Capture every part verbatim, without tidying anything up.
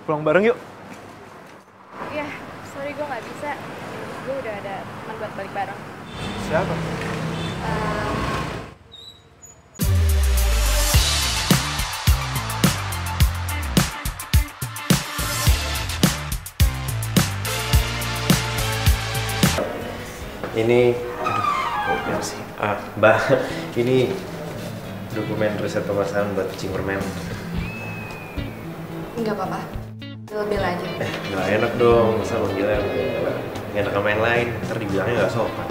Pulang bareng yuk. Iya, sorry gue nggak bisa. Gue udah ada teman buat balik bareng. Siapa? Um, Ini, aduh, kok biar sih? Ah, Mbak, ini dokumen riset pemasaran buat pitching permen. nggak apa-apa. Bil-bil aja. Eh, nggak enak dong, masa manggilnya nggak enak sama yang lain, ntar dibilangnya nggak sopan.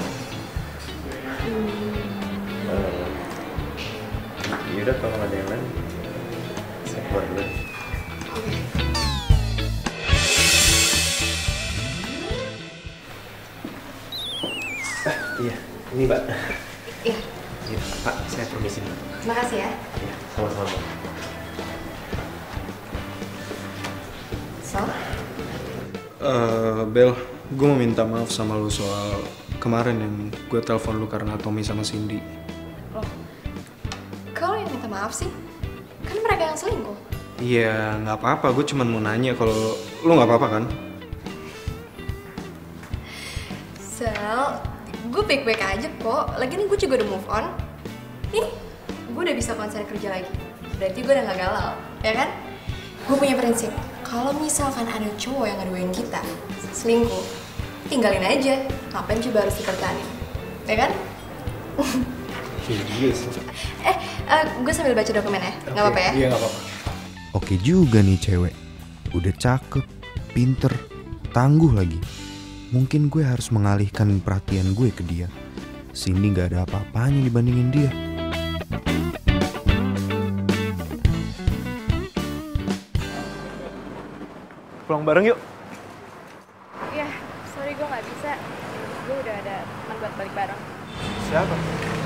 Hmm. Yaudah, kalau nggak ada yang lain, saya keluar dulu. Ah, iya, ini Mbak. Iya. Iya, Pak, saya permisi. Terima kasih ya. Iya, sama-sama. So? Uh, Bel, gue mau minta maaf sama lu soal kemarin yang gue telepon lu karena Tommy sama Cindy. Loh, kau yang minta maaf sih? Kan mereka yang selingkuh. Iya, nggak apa-apa. Gue cuma mau nanya kalau lu nggak apa-apa kan? Sel, gue baik-baik aja kok. Lagian gue juga udah move on. Nih, gue udah bisa konsen kerja lagi. Berarti gue udah gak galau, ya kan? Gue punya prinsip, kalau misalkan ada cowok yang ngaduin kita selingkuh, tinggalin aja. Ngapain coba harus dipertahanin, ya kan? Iya sih. Eh, uh, gue sambil baca dokumen ya, nggak apa-apa ya? Iya, nggak apa-apa. Oke juga nih cewek. Udah cakep, pinter, tangguh lagi. Mungkin gue harus mengalihkan perhatian gue ke dia. Cindy gak ada apa-apanya dibandingin dia. Pulang bareng yuk. Iya, sorry gue nggak bisa. Gue udah ada teman buat balik bareng. Siapa?